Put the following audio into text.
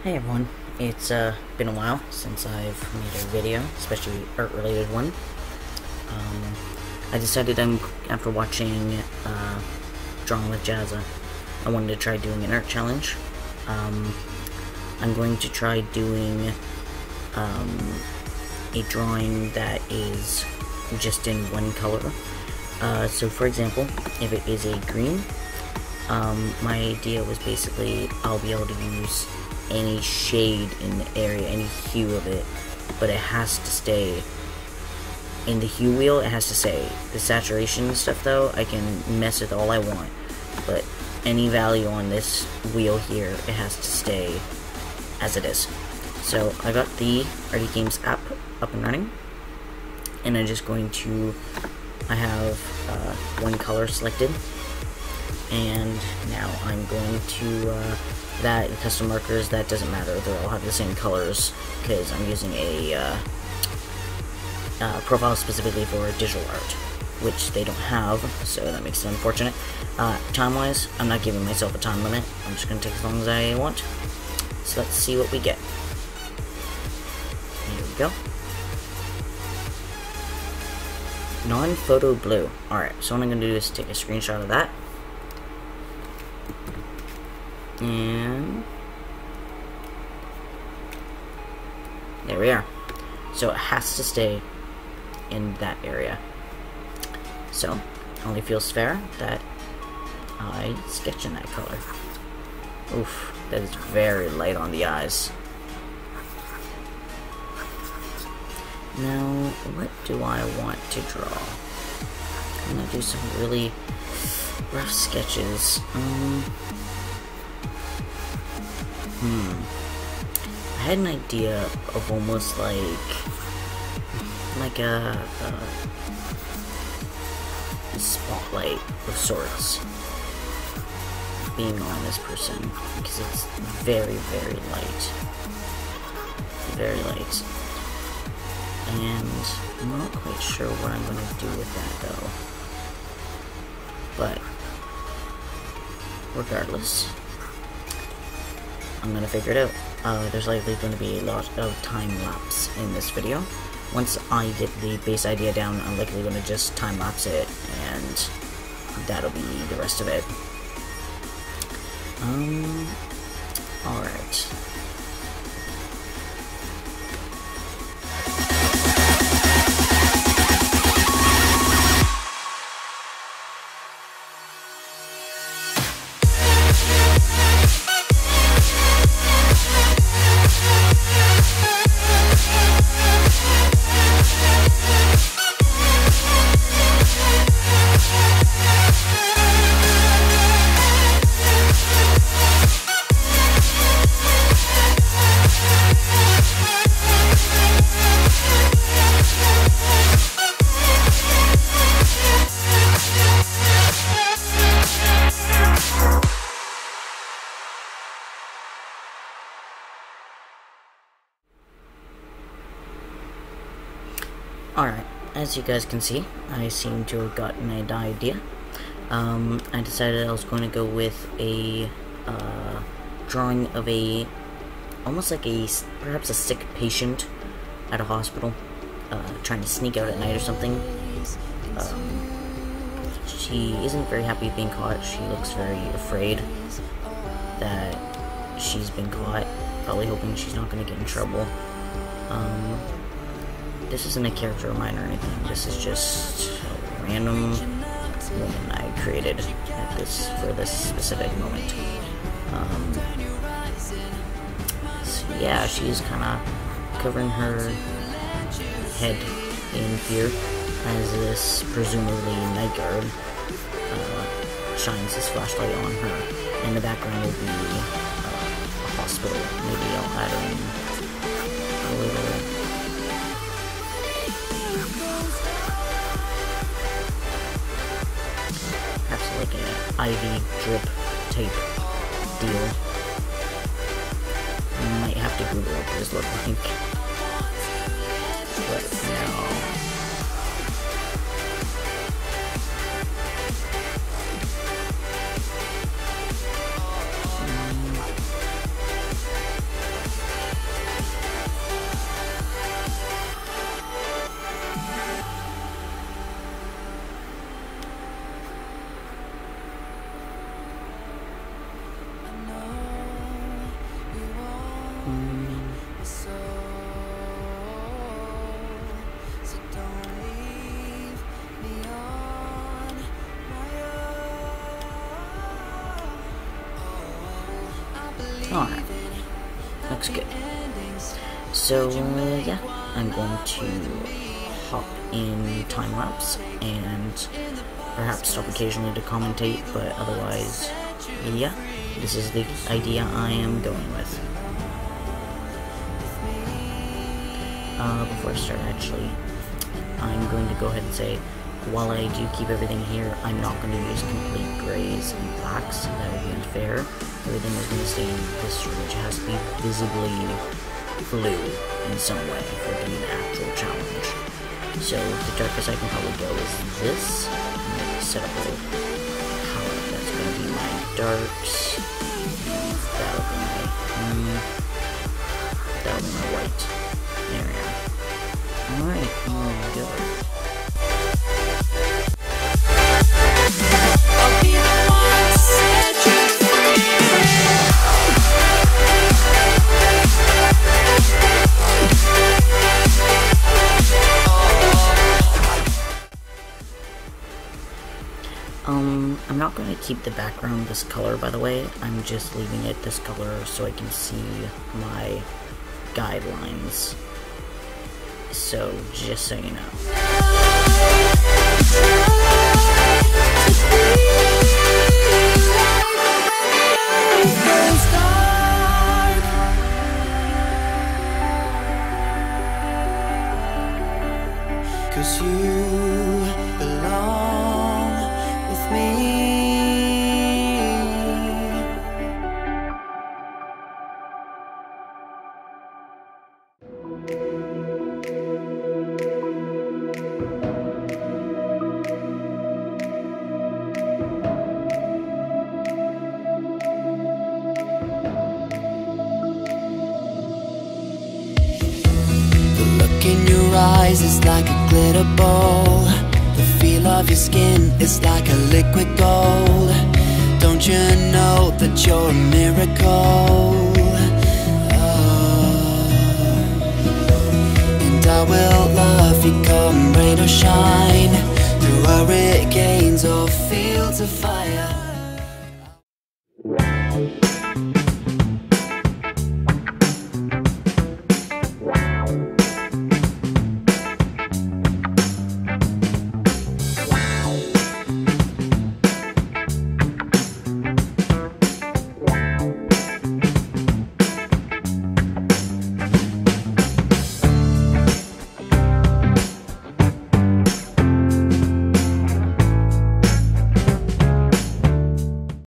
Hey everyone, it's been a while since I've made a video, especially art-related one. I decided after watching Drawing with Jazza, I wanted to try doing an art challenge. I'm going to try doing a drawing that is just in one color. So for example, if it is a green, my idea was basically I'll be able to use any shade in the area, any hue of it, but it has to stay in the hue wheel. It has to say the saturation stuff though, I can mess with all I want, but any value on this wheel here, it has to stay as it is. So I got the Arty Games app up and running, and I'm just going to, I have one color selected, and now I'm going to that custom markers, that doesn't matter, they'll all have the same colors because I'm using a profile specifically for digital art, which they don't have, so that makes it unfortunate. Time-wise, I'm not giving myself a time limit, I'm just going to take as long as I want. So let's see what we get. Here we go. Non-photo blue. Alright, so what I'm going to do is take a screenshot of that. And there we are. So it has to stay in that area. So it only feels fair that I sketch in that color. Oof, that is very light on the eyes. Now, what do I want to draw? I'm gonna do some really rough sketches. I had an idea of almost like a spotlight of sorts being on this person, because it's very, very light. Very light. And I'm not quite sure what I'm going to do with that though. But regardless, I'm gonna figure it out. There's likely going to be a lot of time lapse in this video. Once I get the base idea down, I'm likely going to just time lapse it, and that'll be the rest of it. Alright. Alright, as you guys can see, I seem to have gotten an idea. I decided I was going to go with a drawing of almost like perhaps a sick patient at a hospital, trying to sneak out at night or something. She isn't very happy being caught. She looks very afraid that she's been caught, probably hoping she's not going to get in trouble. This isn't a character of mine or anything, this is just a random woman I created for this specific moment. So yeah, she's kind of covering her head in fear as this presumably night guard shines his flashlight on her. In the background will be a hospital. Maybe I'll add in a little like an IV drip type deal. Might have to Google what those look like. But no. Alright, looks good. So, yeah, I'm going to hop in time-lapse and perhaps stop occasionally to commentate, but otherwise, yeah, this is the idea I am going with. Before I start, actually, I'm going to go ahead and say, while I do keep everything here, I'm not going to use complete grays and blacks. That would be unfair. Everything is going to stay in this range. It has to be visibly blue in some way for it to be an actual challenge. So the darkest I can probably go is this. I'm going to set up a palette. That's going to be my darks. That'll be my that'll be my white. There we go. Alright, here we go. I'll be the one to set you I'm not going to keep the background this color, by the way. I'm just leaving it this color so I can see my guidelines. So, just so you know. Cause you belong with me. In your eyes is like a glitter ball. The feel of your skin is like a liquid gold. Don't you know that you're a miracle? And I will love you come rain or shine, through hurricanes or fields of fire.